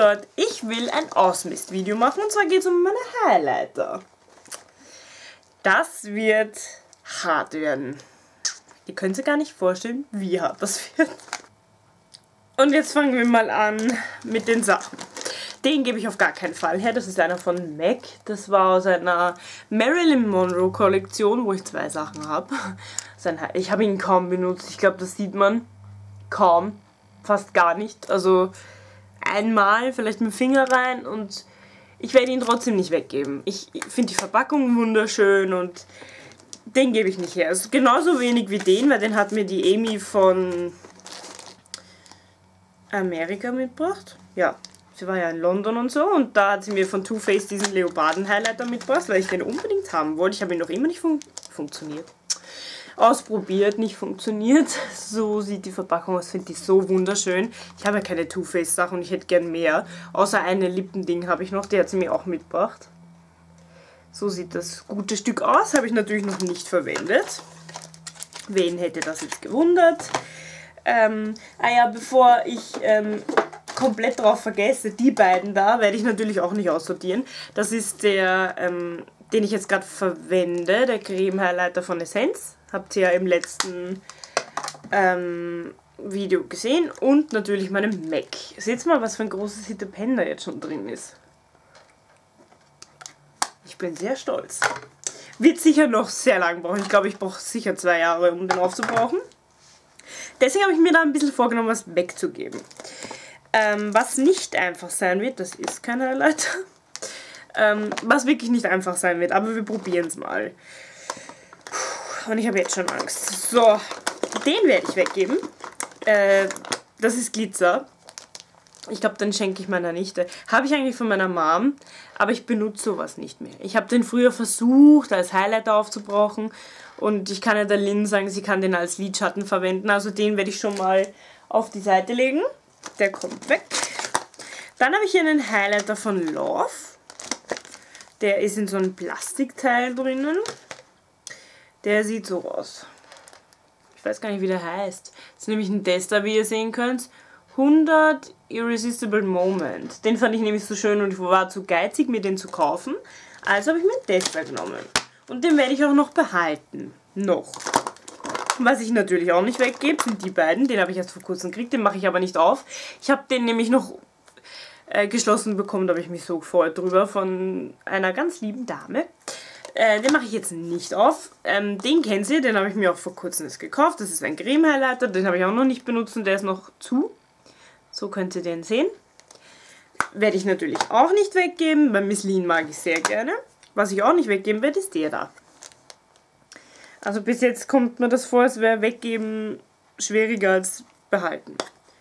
Leute, ich will ein Ausmistvideo machen und zwar geht es um meine Highlighter. Das wird hart werden. Ihr könnt euch gar nicht vorstellen, wie hart das wird. Und jetzt fangen wir mal an mit den Sachen. Den gebe ich auf gar keinen Fall her. Das ist einer von MAC. Das war aus einer Marilyn Monroe Kollektion, wo ich 2 Sachen habe. Ich habe ihn kaum benutzt. Ich glaube, das sieht man kaum. Fast gar nicht. Also einmal vielleicht mit dem Finger rein und ich werde ihn trotzdem nicht weggeben. Ich finde die Verpackung wunderschön und den gebe ich nicht her. Also genauso wenig wie den, weil den hat mir die Amy von Amerika mitgebracht. Ja, sie war ja in London und so und da hat sie mir von Too Faced diesen Leoparden-Highlighter mitgebracht, weil ich den unbedingt haben wollte. Ich habe ihn noch immer nicht funktioniert. Ausprobiert, nicht funktioniert. So sieht die Verpackung aus, finde ich so wunderschön. Ich habe ja keine Too Faced Sachen und ich hätte gern mehr. Außer eine Lippending habe ich noch, die hat sie mir auch mitgebracht. So sieht das gute Stück aus, habe ich natürlich noch nicht verwendet. Wen hätte das jetzt gewundert? Ja, bevor ich komplett drauf vergesse, die beiden da werde ich natürlich auch nicht aussortieren. Das ist der, den ich jetzt gerade verwende, der Creme Highlighter von Essence. Habt ihr ja im letzten Video gesehen. Und natürlich meinen MAC. Seht mal, was für ein großes Hit-Pen da jetzt schon drin ist. Ich bin sehr stolz. Wird sicher noch sehr lang brauchen. Ich glaube, ich brauche sicher 2 Jahre, um den aufzubrauchen. Deswegen habe ich mir da ein bisschen vorgenommen, was wegzugeben. Was nicht einfach sein wird, das ist kein Highlighter. Was wirklich nicht einfach sein wird, aber wir probieren es mal. Und ich habe jetzt schon Angst. So, den werde ich weggeben. Das ist Glitzer. Ich glaube, den schenke ich meiner Nichte. Habe ich eigentlich von meiner Mom, aber ich benutze sowas nicht mehr. Ich habe den früher versucht, als Highlighter aufzubrauchen. Und ich kann ja der Lynn sagen, sie kann den als Lidschatten verwenden. Also den werde ich schon mal auf die Seite legen. Der kommt weg. Dann habe ich hier einen Highlighter von Love. Der ist in so einem Plastikteil drinnen. Der sieht so aus. Ich weiß gar nicht, wie der heißt. Das ist nämlich ein Tester, wie ihr sehen könnt. 100 Irresistible Moment. Den fand ich nämlich so schön und ich war zu geizig, mir den zu kaufen. Also habe ich mir einen Tester genommen. Und den werde ich auch noch behalten. Noch. Was ich natürlich auch nicht weggebe, sind die beiden. Den habe ich erst vor kurzem gekriegt, den mache ich aber nicht auf. Ich habe den nämlich noch geschlossen bekommen, da habe ich mich so gefreut drüber, von einer ganz lieben Dame. Den mache ich jetzt nicht auf. Den kennt ihr, den habe ich mir auch vor kurzem gekauft. Das ist ein Creme Highlighter, den habe ich auch noch nicht benutzt und der ist noch zu. So könnt ihr den sehen. Werde ich natürlich auch nicht weggeben, weil Miss Lean mag ich sehr gerne. Was ich auch nicht weggeben werde, ist der da. Also bis jetzt kommt mir das vor, als wäre weggeben schwieriger als behalten.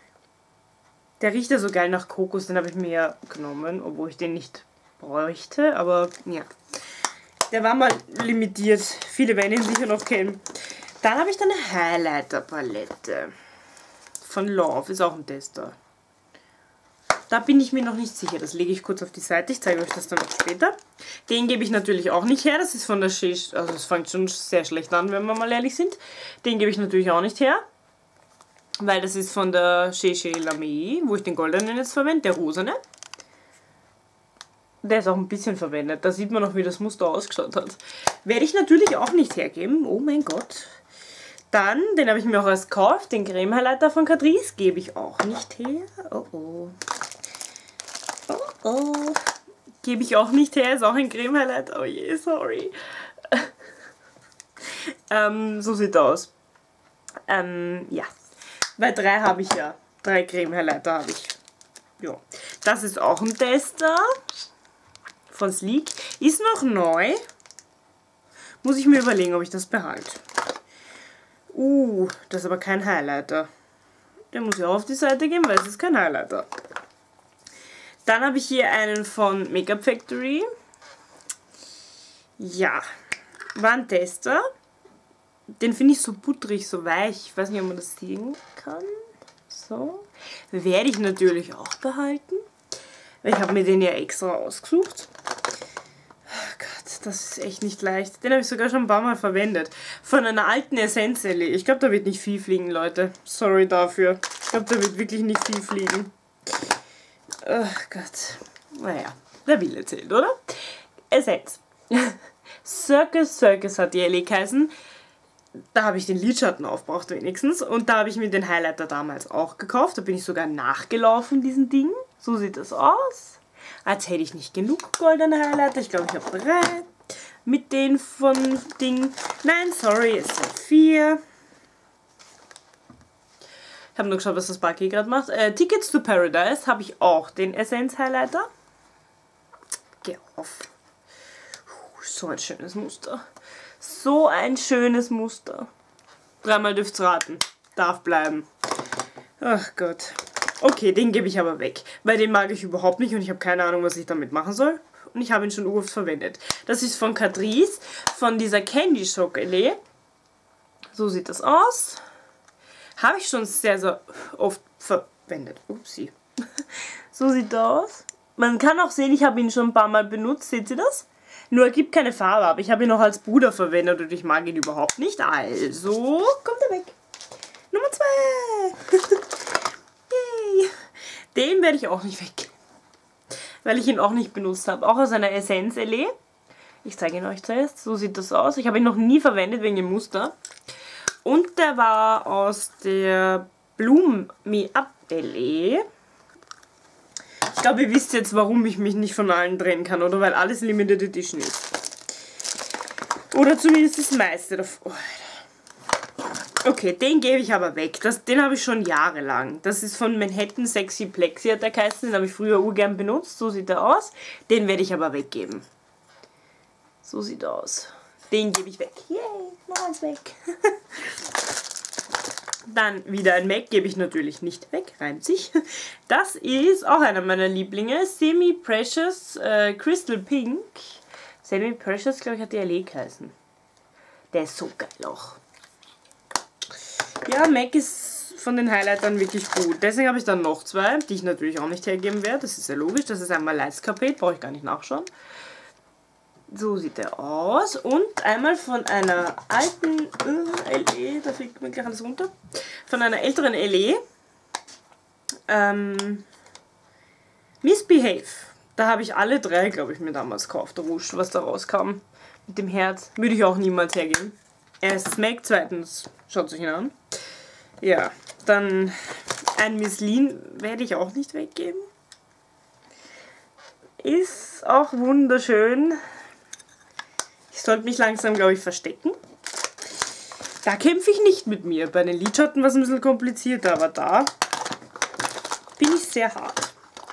Der riecht ja so geil nach Kokos, den habe ich mir ja genommen, obwohl ich den nicht bräuchte, aber ja. Der war mal limitiert, viele werden ihn sicher noch kennen. Dann habe ich da eine Highlighter-Palette von Love, ist auch ein Tester. Da bin ich mir noch nicht sicher, das lege ich kurz auf die Seite, ich zeige euch das dann noch später. Den gebe ich natürlich auch nicht her, das ist von der Shea, also es fängt schon sehr schlecht an, wenn wir mal ehrlich sind. Den gebe ich natürlich auch nicht her, weil das ist von der Shea Lamy, wo ich den goldenen jetzt verwende, der rosane. Der ist auch ein bisschen verwendet, da sieht man noch, wie das Muster ausgeschaut hat. Werde ich natürlich auch nicht hergeben, oh mein Gott. Dann, den habe ich mir auch erst gekauft, den Creme Highlighter von Catrice, gebe ich auch nicht her. Oh oh. Oh oh. Gebe ich auch nicht her, ist auch ein Creme Highlighter. Oh je, sorry. So sieht er aus. Ja. Weil 3 habe ich ja. 3 Creme Highlighter habe ich. Ja. Das ist auch ein Tester. Von Sleek. Ist noch neu. Muss ich mir überlegen, ob ich das behalte. Das ist aber kein Highlighter. Der muss ja auch auf die Seite gehen, weil es ist kein Highlighter. Dann habe ich hier einen von Makeup Factory. Ja, war ein Tester. Den finde ich so butterig, so weich. Ich weiß nicht, ob man das sehen kann. So. Werde ich natürlich auch behalten. Weil ich habe mir den ja extra ausgesucht. Oh Gott, das ist echt nicht leicht. Den habe ich sogar schon ein paar Mal verwendet. Von einer alten Essence. Ich glaube, da wird nicht viel fliegen, Leute. Sorry dafür. Ich glaube, da wird wirklich nicht viel fliegen. Oh Gott. Naja, der Wille zählt, oder? Essenz. Circus hat die LE geheißen. Da habe ich den Lidschatten aufgebraucht wenigstens. Und da habe ich mir den Highlighter damals auch gekauft. Da bin ich sogar nachgelaufen, diesen Ding. So sieht das aus. Als hätte ich nicht genug goldene Highlighter. Ich glaube, ich habe 3. Mit den von Ding. Nein, sorry, es sind 4. Ich habe nur geschaut, was das Bucky gerade macht. Tickets to Paradise habe ich auch den Essence Highlighter. Geh auf. So ein schönes Muster. So ein schönes Muster. 3-mal dürft's raten. Darf bleiben. Ach Gott. Okay, den gebe ich aber weg. Weil den mag ich überhaupt nicht und ich habe keine Ahnung, was ich damit machen soll. Und ich habe ihn schon oft verwendet. Das ist von Catrice, von dieser Candy Chocolate. So sieht das aus. Habe ich schon sehr, sehr oft verwendet. Upsi. So sieht das aus. Man kann auch sehen, ich habe ihn schon ein paar Mal benutzt. Seht ihr das? Nur er gibt keine Farbe ab. Ich habe ihn noch als Puder verwendet und ich mag ihn überhaupt nicht. Also kommt er weg. Nummer 2. Yay. Den werde ich auch nicht weg. Weil ich ihn auch nicht benutzt habe. Auch aus einer Essence LE. Ich zeige ihn euch zuerst. So sieht das aus. Ich habe ihn noch nie verwendet wegen dem Muster. Und der war aus der Bloom Me Up LE. Ich glaube, ihr wisst jetzt, warum ich mich nicht von allen trennen kann, oder? Weil alles Limited Edition ist. Oder zumindest das meiste davon. Okay, den gebe ich aber weg. Den habe ich schon jahrelang. Das ist von Manhattan Sexy Plexi, hat der geheißen. Den habe ich früher urgern benutzt. So sieht er aus. Den werde ich aber weggeben. So sieht er aus. Den gebe ich weg. Yay, noch eins weg. Dann wieder ein MAC, gebe ich natürlich nicht weg, reimt sich. Das ist auch einer meiner Lieblinge, Semi Precious Crystal Pink. Semi Precious, glaube ich, hat die LE geheißen. Der ist so geil auch. Ja, MAC ist von den Highlightern wirklich gut. Deswegen habe ich dann noch 2, die ich natürlich auch nicht hergeben werde. Das ist ja logisch. Das ist einmal Light Scarpet, brauche ich gar nicht nachschauen. So sieht er aus. Und einmal von einer alten LE, da fliegt mir gleich alles runter. Von einer älteren LE. Misbehave. Da habe ich alle 3, glaube ich, mir damals gekauft. Der Rouge, was da rauskam. Mit dem Herz. Würde ich auch niemals hergeben. Erstens MAC, zweitens schaut sich ihn an. Ja, dann ein Miss Lean werde ich auch nicht weggeben. Ist auch wunderschön. Ich sollte mich langsam, glaube ich, verstecken. Da kämpfe ich nicht mit mir. Bei den Lidschatten war es ein bisschen komplizierter, aber da bin ich sehr hart.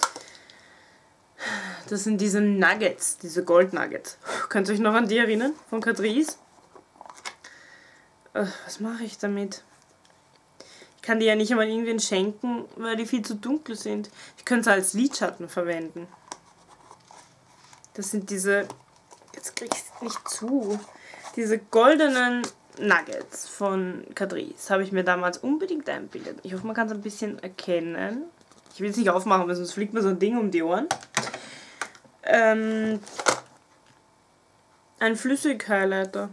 Das sind diese Nuggets, diese Gold-Nuggets. Könnt ihr euch noch an die erinnern? Von Catrice? Was mache ich damit? Ich kann die ja nicht einmal irgendwen schenken, weil die viel zu dunkel sind. Ich könnte sie als Lidschatten verwenden. Das sind diese... Jetzt krieg ich es nicht zu. Diese goldenen Nuggets von Catrice habe ich mir damals unbedingt einbildet. Ich hoffe, man kann es ein bisschen erkennen. Ich will es nicht aufmachen, weil sonst fliegt mir so ein Ding um die Ohren. Ein Flüssig-Highlighter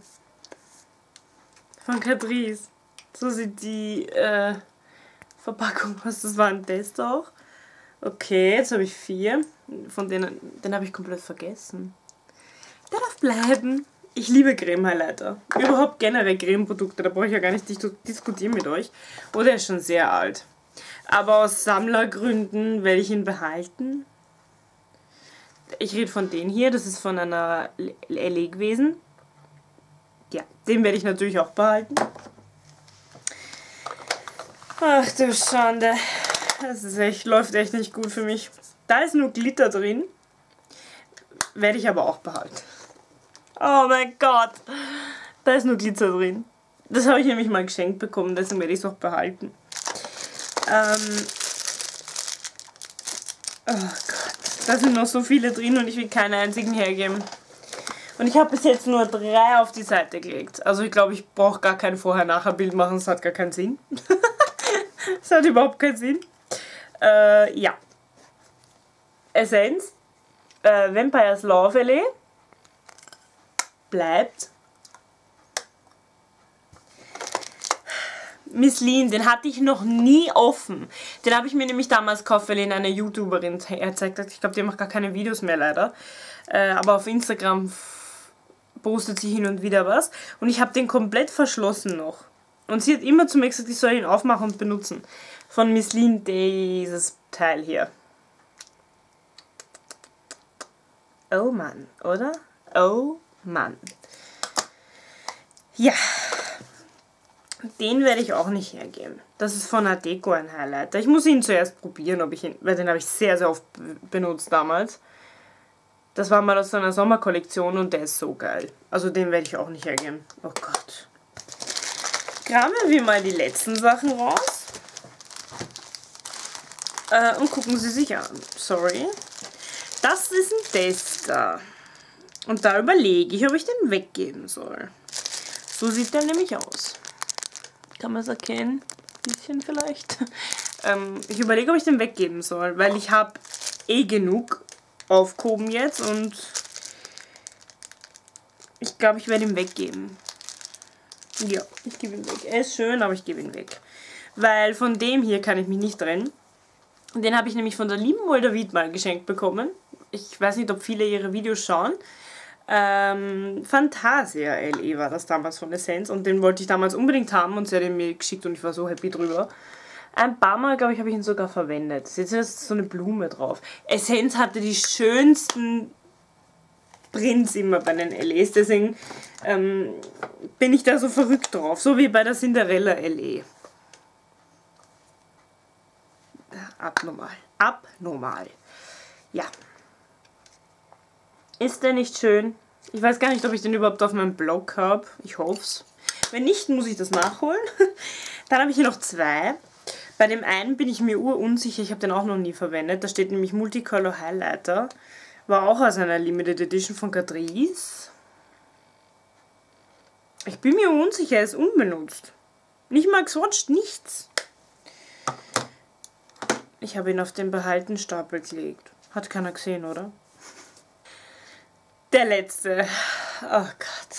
von Catrice. So sieht die Verpackung aus. Das war ein Test auch. Okay, jetzt habe ich 4. Von denen, den habe ich komplett vergessen. Der darf bleiben. Ich liebe Creme-Highlighter. Überhaupt generell Creme-Produkte, da brauche ich ja gar nicht diskutieren mit euch. Oh, der ist schon sehr alt. Aber aus Sammlergründen werde ich ihn behalten. Ich rede von den hier, das ist von einer LE gewesen. Ja, den werde ich natürlich auch behalten. Ach du Schande. Das ist echt, läuft echt nicht gut für mich. Da ist nur Glitter drin. Werde ich aber auch behalten. Oh mein Gott. Da ist nur Glitzer drin. Das habe ich nämlich mal geschenkt bekommen, deswegen werde ich es auch behalten. Oh Gott. Da sind noch so viele drin und ich will keinen einzigen hergeben. Und ich habe bis jetzt nur 3 auf die Seite gelegt. Also ich glaube, ich brauche gar kein Vorher-Nachher-Bild machen. Das hat gar keinen Sinn. Das hat überhaupt keinen Sinn. Ja. Essence. Vampire's Love LE. Bleibt. Miss Lean, den hatte ich noch nie offen. Den habe ich mir nämlich damals gekauft, weil ihn eine YouTuberin gezeigt hat. Ich glaube, die macht gar keine Videos mehr leider. Aber auf Instagram postet sie hin und wieder was. Und ich habe den komplett verschlossen noch. Und sie hat immer zu mir gesagt, ich soll ihn aufmachen und benutzen. Von Miss Lean dieses Teil hier. Oh Mann, oder? Oh Mann. Ja. Den werde ich auch nicht hergeben. Das ist von Adecco ein Highlighter. Ich muss ihn zuerst probieren, ob ich ihn, weil den habe ich sehr, sehr oft benutzt damals. Das war mal aus einer Sommerkollektion und der ist so geil. Also den werde ich auch nicht hergeben. Oh Gott. Kramen wir mal die letzten Sachen raus. Und gucken sie sich an. Sorry. Das ist ein Tester. Und da überlege ich, ob ich den weggeben soll. So sieht der nämlich aus. Kann man es erkennen? Ein bisschen vielleicht. Ich überlege, ob ich den weggeben soll, weil ich habe eh genug aufgehoben jetzt und ich glaube, ich werde ihn weggeben. Ja, ich gebe ihn weg. Er ist schön, aber ich gebe ihn weg. Weil von dem hier kann ich mich nicht trennen. Den habe ich nämlich von der lieben Molda Wiedmal geschenkt bekommen. Ich weiß nicht, ob viele ihre Videos schauen. Fantasia LE war das damals von Essence und den wollte ich damals unbedingt haben und sie hat ihn mir geschickt und ich war so happy drüber. Ein paar Mal, glaube ich, habe ich ihn sogar verwendet. Jetzt ist so eine Blume drauf. Essence hatte die schönsten Prints immer bei den LEs, deswegen bin ich da so verrückt drauf. So wie bei der Cinderella LE. Abnormal. Abnormal. Ja. Ist der nicht schön? Ich weiß gar nicht, ob ich den überhaupt auf meinem Blog habe. Ich hoffe es. Wenn nicht, muss ich das nachholen. Dann habe ich hier noch zwei. Bei dem einen bin ich mir urunsicher. Ich habe den auch noch nie verwendet. Da steht nämlich Multicolor Highlighter. War auch aus einer Limited Edition von Catrice. Ich bin mir unsicher. Er ist unbenutzt. Nicht mal geswatcht, nichts. Ich habe ihn auf den Behaltenstapel gelegt. Hat keiner gesehen, oder? Der letzte. Oh Gott.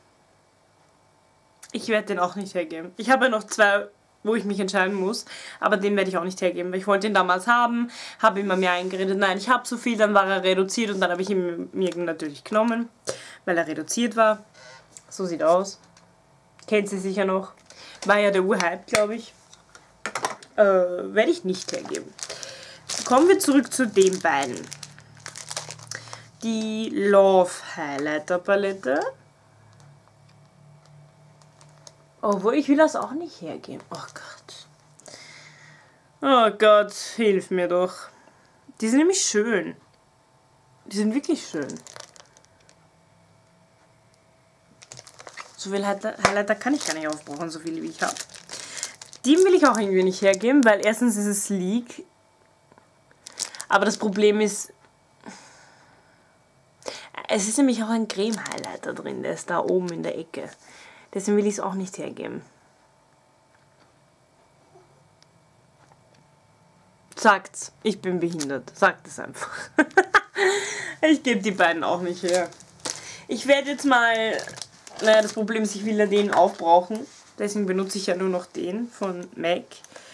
Ich werde den auch nicht hergeben. Ich habe ja noch zwei, wo ich mich entscheiden muss. Aber den werde ich auch nicht hergeben. Weil ich wollte ihn damals haben. Habe immer mir eingeredet, nein, ich habe so viel. Dann war er reduziert und dann habe ich ihn mir natürlich genommen. Weil er reduziert war. So sieht er aus. Kennt sie sicher noch. War ja der Urhype, glaube ich. Werde ich nicht hergeben. Kommen wir zurück zu den beiden. Die Love Highlighter Palette. Obwohl, ich will das auch nicht hergeben. Oh Gott. Oh Gott, hilf mir doch. Die sind nämlich schön. Die sind wirklich schön. So viel Highlighter kann ich gar nicht aufbrauchen, so viele wie ich habe. Die will ich auch irgendwie nicht hergeben, weil erstens ist es sleek. Aber das Problem ist, es ist nämlich auch ein Creme-Highlighter drin, der ist da oben in der Ecke. Deswegen will ich es auch nicht hergeben. Sagt's, ich bin behindert. Sagt es einfach. Ich gebe die beiden auch nicht her. Ich werde jetzt mal, naja, das Problem ist, ich will ja den aufbrauchen. Deswegen benutze ich ja nur noch den von MAC.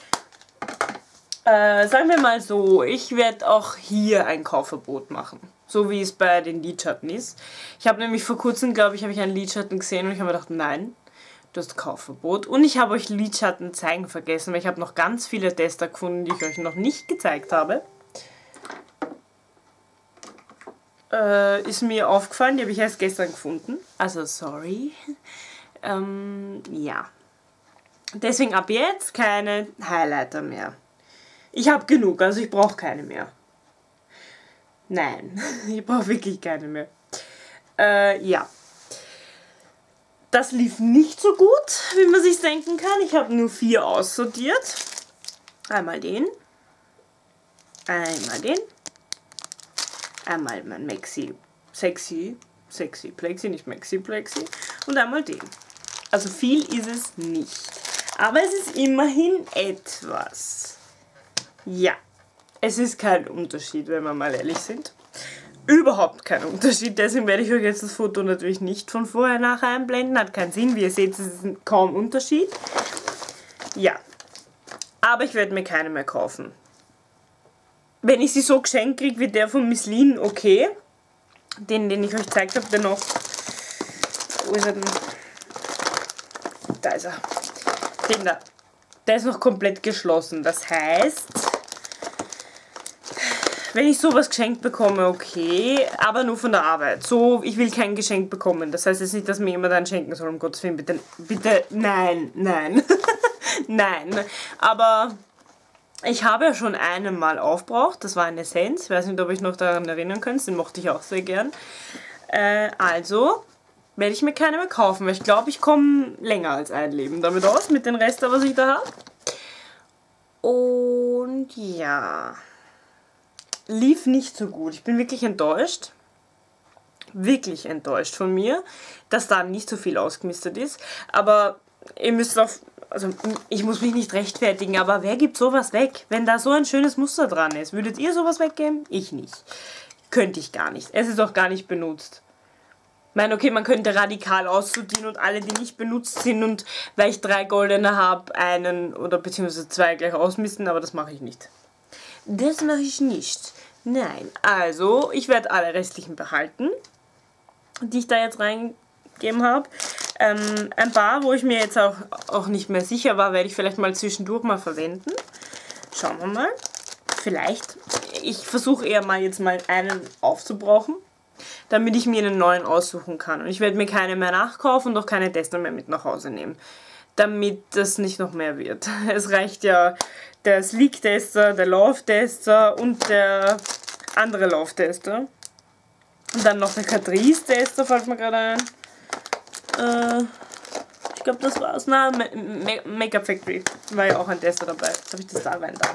Sagen wir mal so, ich werde auch hier ein Kaufverbot machen. So wie es bei den Lidschatten ist. Ich habe nämlich vor kurzem, glaube ich, habe ich einen Lidschatten gesehen und ich habe mir gedacht, nein, du hast Kaufverbot. Und ich habe euch Lidschatten zeigen vergessen, weil ich habe noch ganz viele Tester gefunden, die ich euch noch nicht gezeigt habe. Ist mir aufgefallen, die habe ich erst gestern gefunden. Also sorry. Ja. Deswegen ab jetzt keine Highlighter mehr. Ich habe genug, also ich brauche keine mehr. Nein, ich brauche wirklich keine mehr. Ja. Das lief nicht so gut, wie man sich denken kann. Ich habe nur 4 aussortiert. Einmal den. Einmal den. Einmal mein Maxi Sexy Plexi, nicht Maxi Plexi. Und einmal den. Also viel ist es nicht. Aber es ist immerhin etwas. Ja. Es ist kein Unterschied, wenn wir mal ehrlich sind. Überhaupt kein Unterschied. Deswegen werde ich euch jetzt das Foto natürlich nicht von vorher nachher einblenden. Hat keinen Sinn. Wie ihr seht, es ist kaum Unterschied. Ja. Aber ich werde mir keine mehr kaufen. Wenn ich sie so geschenkt kriege wie der von Miss Lean, okay. Den ich euch gezeigt habe, der noch... Wo ist er denn? Da ist er. Den da. Der ist noch komplett geschlossen. Das heißt, wenn ich sowas geschenkt bekomme, okay, aber nur von der Arbeit. So, ich will kein Geschenk bekommen. Das heißt jetzt nicht, dass mir jemand einen schenken soll, um Gottes Willen. Bitte, bitte, nein, nein. Nein. Aber ich habe ja schon einmal aufgebraucht. Das war eine Essenz. Ich weiß nicht, ob ich noch daran erinnern könnt. Den mochte ich auch sehr gern. Also werde ich mir keine mehr kaufen, weil ich glaube, ich komme länger als ein Leben damit aus, mit den Resten, was ich da habe. Und ja, lief nicht so gut. Ich bin wirklich enttäuscht. Wirklich enttäuscht von mir, dass da nicht so viel ausgemistet ist. Aber ihr müsst auch, also ich muss mich nicht rechtfertigen, aber wer gibt sowas weg, wenn da so ein schönes Muster dran ist? Würdet ihr sowas weggeben? Ich nicht. Könnte ich gar nicht. Es ist auch gar nicht benutzt. Ich meine, okay, man könnte radikal aussortieren und alle, die nicht benutzt sind und weil ich 3 goldene habe, einen oder beziehungsweise 2 gleich ausmisten, aber das mache ich nicht. Das mache ich nicht. Nein, also ich werde alle restlichen behalten, die ich da jetzt reingegeben habe. Ein paar, wo ich mir jetzt auch nicht mehr sicher war, werde ich vielleicht mal zwischendurch mal verwenden. Schauen wir mal. Vielleicht. Ich versuche eher mal jetzt mal einen aufzubrauchen, damit ich mir einen neuen aussuchen kann. Und ich werde mir keine mehr nachkaufen und auch keine Tester mehr mit nach Hause nehmen, damit das nicht noch mehr wird. Es reicht ja der Sleek-Tester, der Love-Tester und der andere Love-Tester. Und dann noch der Catrice-Tester, fällt mir gerade ein. Ich glaube, das war's. Na, Make-up Factory war ja auch ein Tester dabei. Jetzt habe ich das da rein da.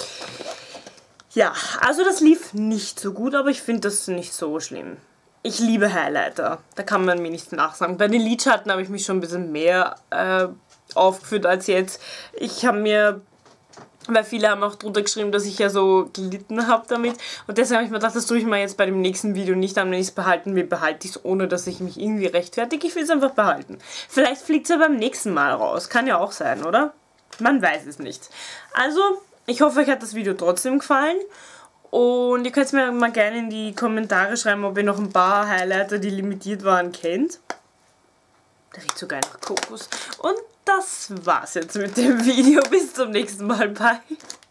Ja, also das lief nicht so gut, aber ich finde das nicht so schlimm. Ich liebe Highlighter, da kann man mir nichts nachsagen. Bei den Lidschatten habe ich mich schon ein bisschen mehr aufgeführt als jetzt. Ich habe mir, weil viele haben auch drunter geschrieben, dass ich ja so gelitten habe damit. Und deshalb habe ich mir gedacht, das tue ich mir jetzt bei dem nächsten Video nicht an. Wenn ich es behalten will, behalte ich es, ohne dass ich mich irgendwie rechtfertige. Ich will es einfach behalten. Vielleicht fliegt es ja beim nächsten Mal raus. Kann ja auch sein, oder? Man weiß es nicht. Also, ich hoffe, euch hat das Video trotzdem gefallen. Und ihr könnt mir mal gerne in die Kommentare schreiben, ob ihr noch ein paar Highlighter, die limitiert waren, kennt. Der riecht so geil nach Kokos. Und das war's jetzt mit dem Video. Bis zum nächsten Mal. Bye.